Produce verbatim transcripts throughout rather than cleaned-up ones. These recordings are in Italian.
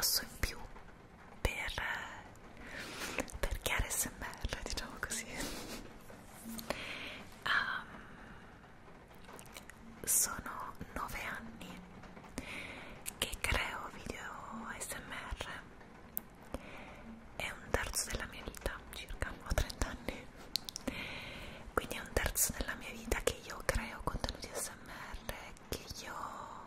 passo in più per, per chi ha S M R, diciamo così. Um, sono nove anni che creo video A S M R, è un terzo della mia vita, circa, ho trenta anni, quindi è un terzo della mia vita che io creo contenuti A S M R, che io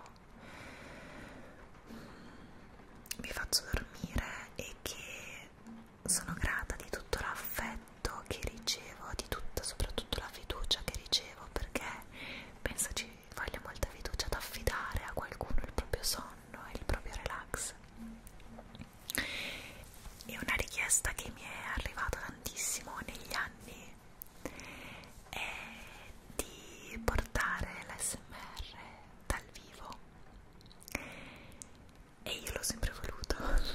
vi faccio dormire e che sono grata di tutto l'affetto che ricevo, di tutta, soprattutto la fiducia che ricevo, perché penso ci voglia molta fiducia ad affidare a qualcuno il proprio sonno e il proprio relax. E una richiesta che mi è arrivata tantissimo negli anni è di portare l'A S M R dal vivo, e io l'ho sempre voluto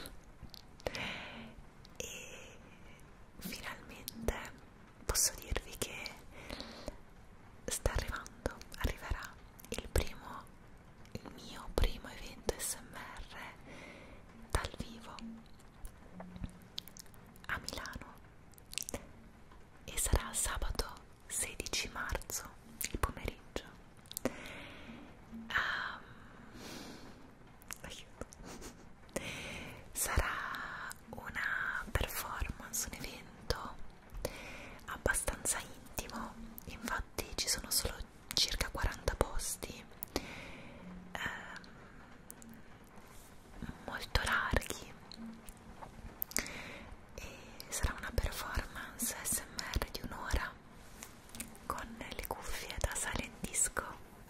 e finalmente posso dirvi che sta arrivando, arriverà il primo, il mio primo evento A S M R dal vivo a Milano, e sarà sabato sedici marzo, il pomeriggio. Um, sarà una performance, un evento abbastanza intimo, infatti ci sono solo circa quaranta posti, ehm, molto larghi, e sarà una performance A S M R di un'ora con le cuffie da silent disco,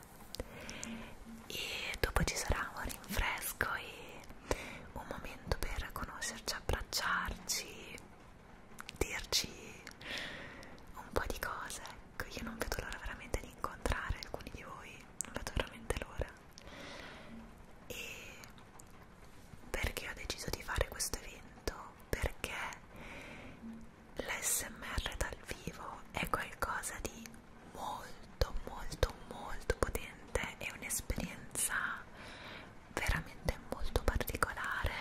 e dopo ci sarà un rinfresco e un momento per conoscerci, abbracciarci, dirci un po' di cose. Ecco, io non vedo l'ora veramente di incontrare alcuni di voi, non vedo veramente l'ora. E perché ho deciso di fare questo evento? Perché l'A S M R dal vivo è qualcosa di molto molto molto potente, è un'esperienza veramente molto particolare,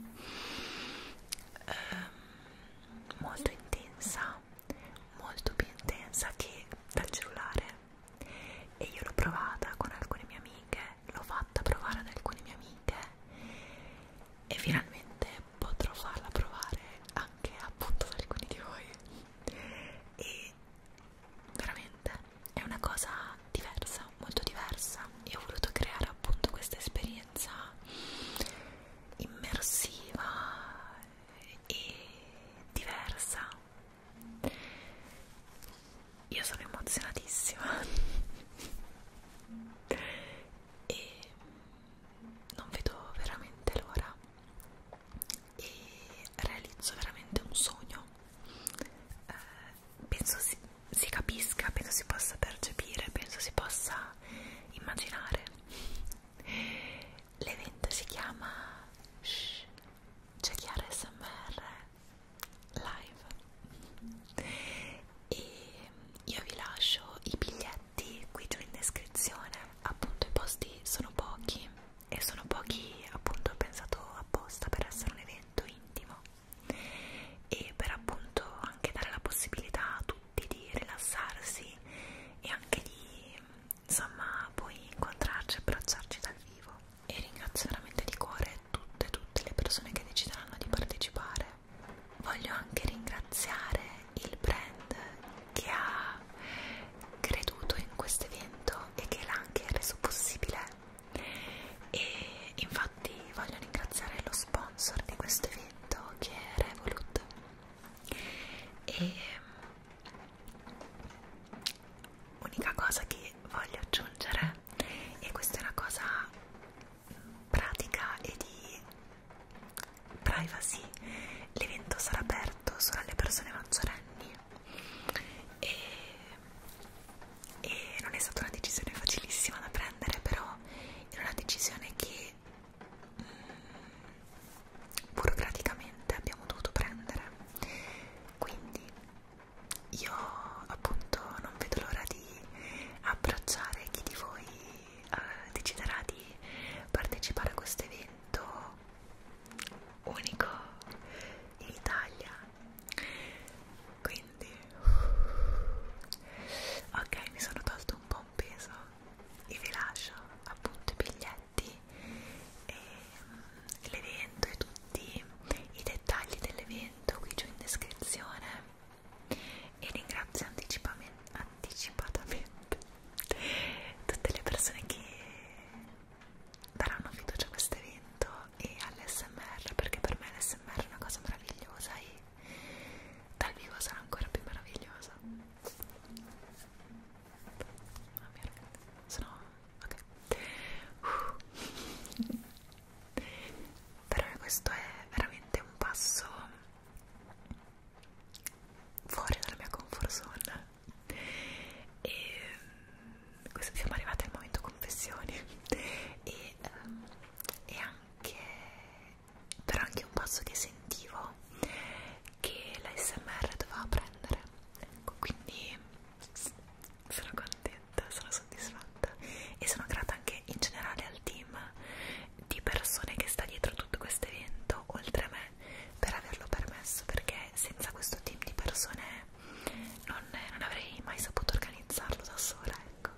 ehm, molto intensa, molto più intensa che dal cellulare, e io l'ho provata con alcune mie amiche, l'ho fatta provare ad alcune mie amiche e finalmente potrò farla provare anche appunto ad alcuni di voi, e veramente è una cosa diversa, molto diversa, e ho voluto creare appunto questa esperienza immersiva e diversa. Io sono emozionatissima e non vedo veramente l'ora, e realizzo veramente un sogno. Eh, penso si, si capisca, penso si possa percepire, penso si possa immaginare. L'evento si chiama Shh, c'è Chiara A S M R Live, e io vi lascio i biglietti qui giù in descrizione. Appunto i posti sono pochi, e sono pochi appunto pensato apposta per essere un evento intimo, e per appunto anche dare la possibilità a tutti di rilassarsi e anche di, insomma, poi incontrarci, abbracciarci dal vivo. E ringrazio veramente di cuore tutte tutte le persone che decideranno di partecipare. Voglio anche ringraziare il brand che ha creduto in questo evento e che l'ha anche reso possibile, e infatti voglio ringraziare lo sponsor di questo evento, che è Revolut. E unica cosa che voglio aggiungere, e questa è una cosa pratica e di privacy, l'evento sarà aperto solo alle persone maggiorenni, e, e non è stata una decisione facilissima da prendere, però è una decisione che mh, burocraticamente abbiamo dovuto prendere, quindi io appunto non vedo l'ora di abbracciare chi di voi eh, deciderà di partecipare a questo evento questo è veramente un passo fuori dalla mia comfort zone. E questo, siamo arrivati al momento confessioni e, um, e anche però anche un passo che sentivo che l'A S M R doveva prendere, ecco, quindi sono contenta, sono soddisfatta e sono grata anche in generale al team di persone che sta dietro tutto questo evento, oltre a me, per averlo permesso, perché senza questo team di persone non, non avrei mai saputo organizzarlo da sola, ecco.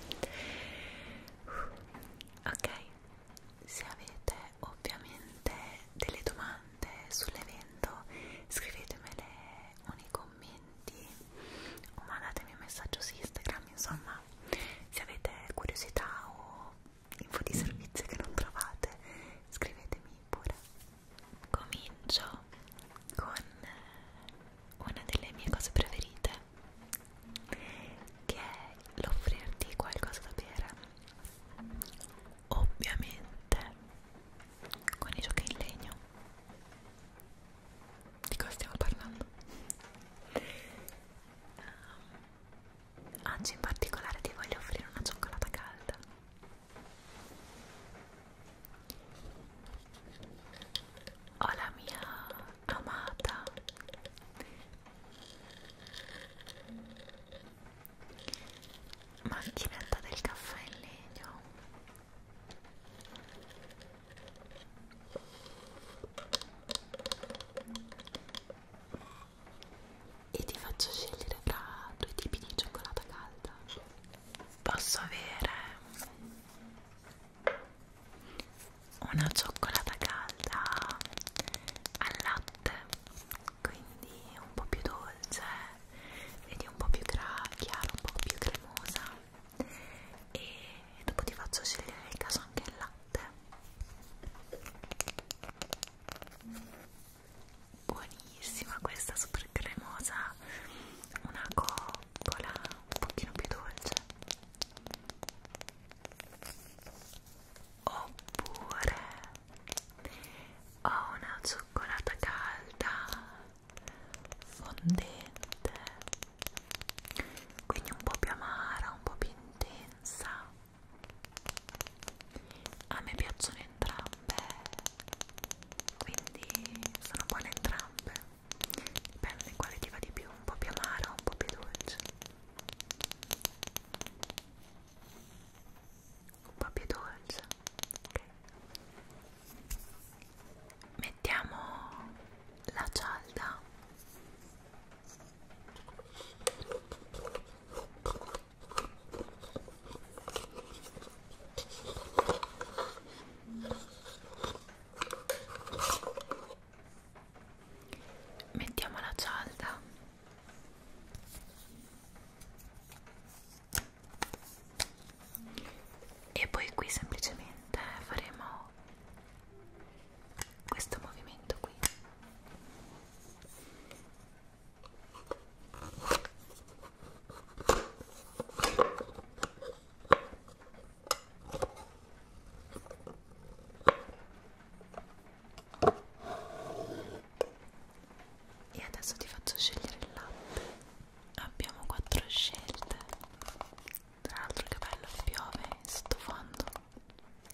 Ok, se avete ovviamente delle domande sull'evento scrivetemele o nei commenti o mandatemi un messaggio su Instagram, insomma, se avete curiosità o info di servizio che non trovate scrivetemi pure. Comincio con una delle mie cose preferite, che è l'offrirti qualcosa da bere, ovviamente con i giochi in legno. Di cosa stiamo parlando? Um, oggi in particolare ti voglio offrire una cioccolata calda. Ho la mia amata macchinetta del caffè in legno, e ti faccio scegliere tra due tipi di cioccolata calda. Posso avere una cioccolata calda al latte, quindi un po' più dolce, vedi, un po' più chiara, un po' più cremosa, e dopo ti faccio scegliere nel caso anche il latte. Buonissima questa, super cremosa, una coccola un pochino più dolce. Oppure ho una cioccolata calda fondente, quindi un po' più amara, un po' più intensa. A me piacciono entrambe, quindi sono buone entrambe, dipende quale ti va di più, un po' più amara o un po' più dolce. Un po' più dolce, ok. Mettiamo la cialda. Mettiamo la cialda. E poi qui semplicemente faremo questo movimento qui. E adesso ti faccio scegliere il latte. Abbiamo quattro scelte. Tra l'altro che bello, piove in sottofondo.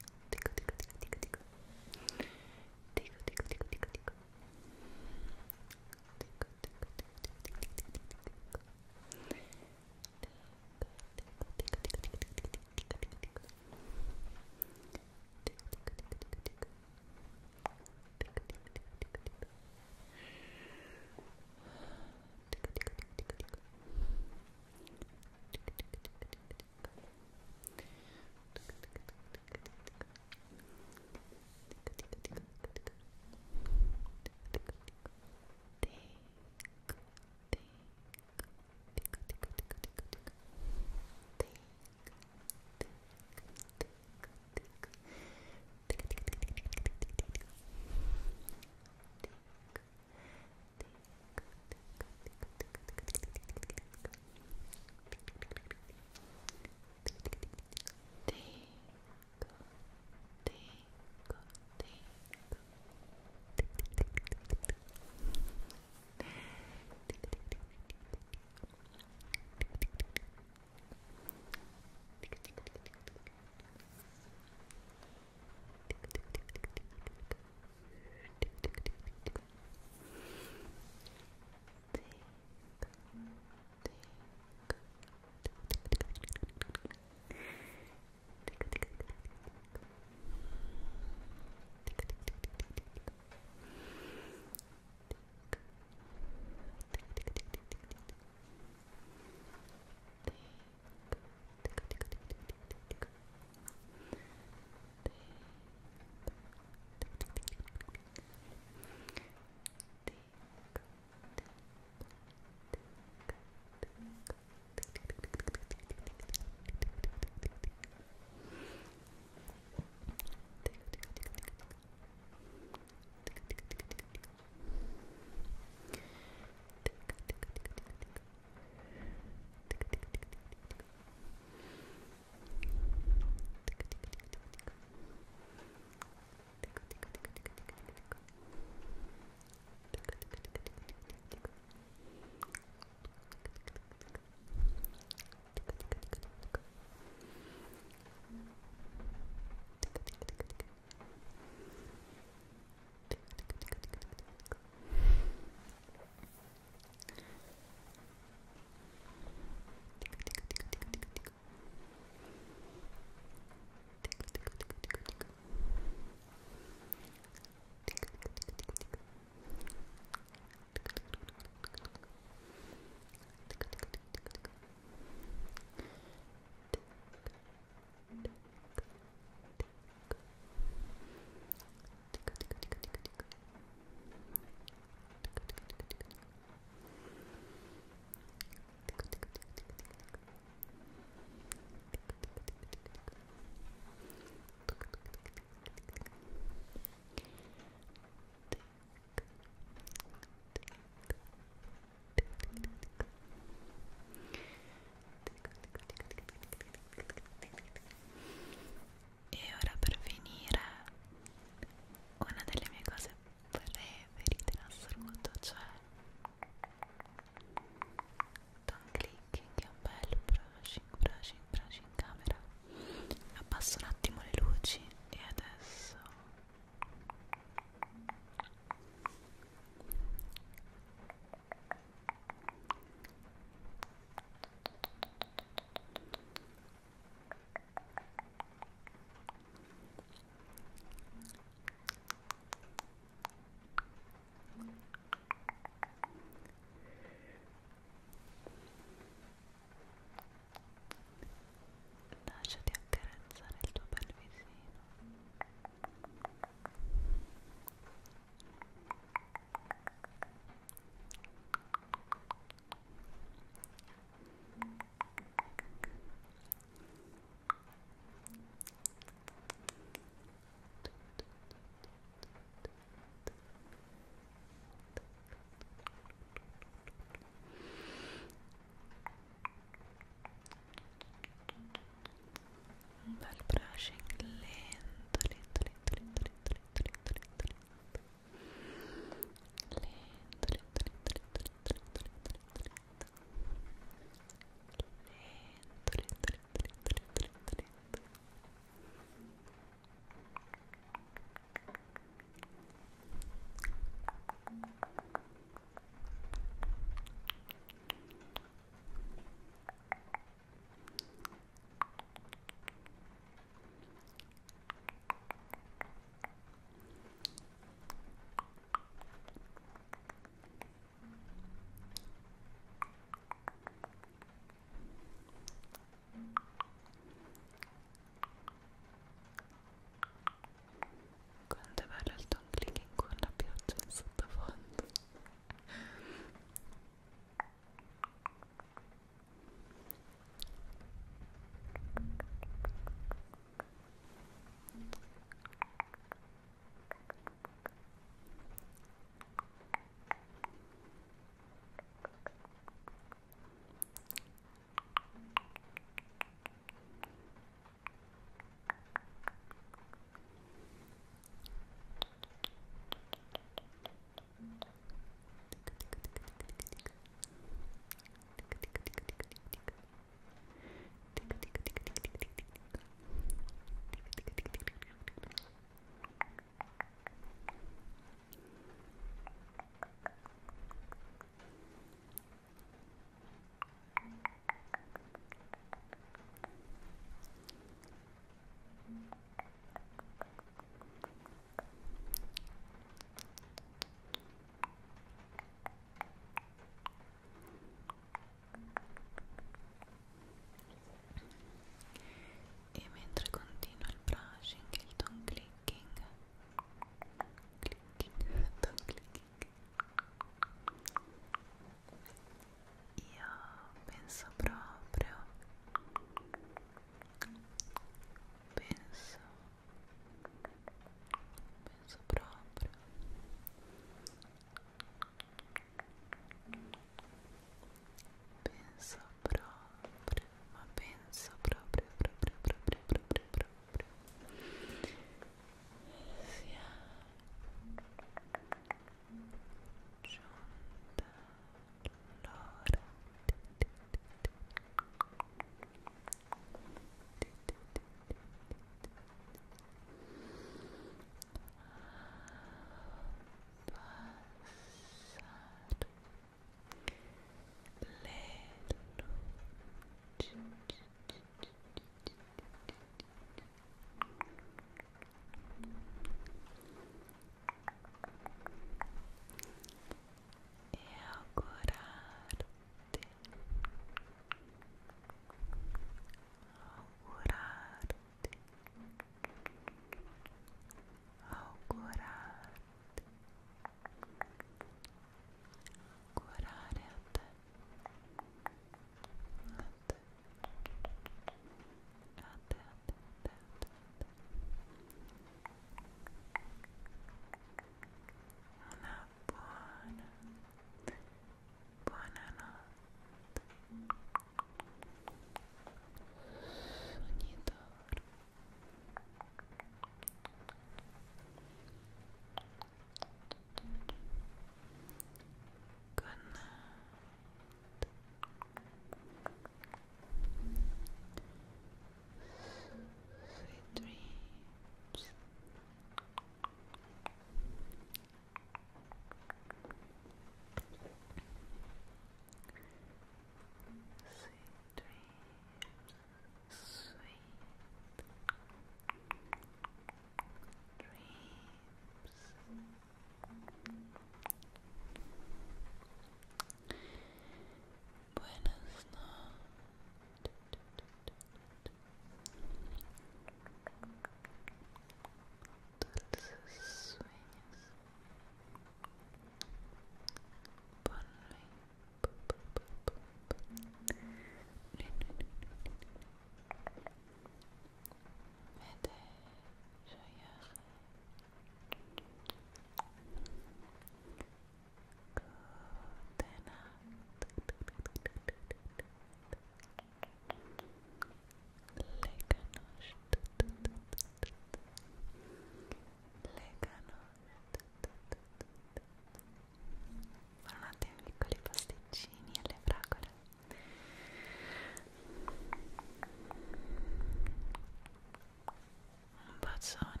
ragione.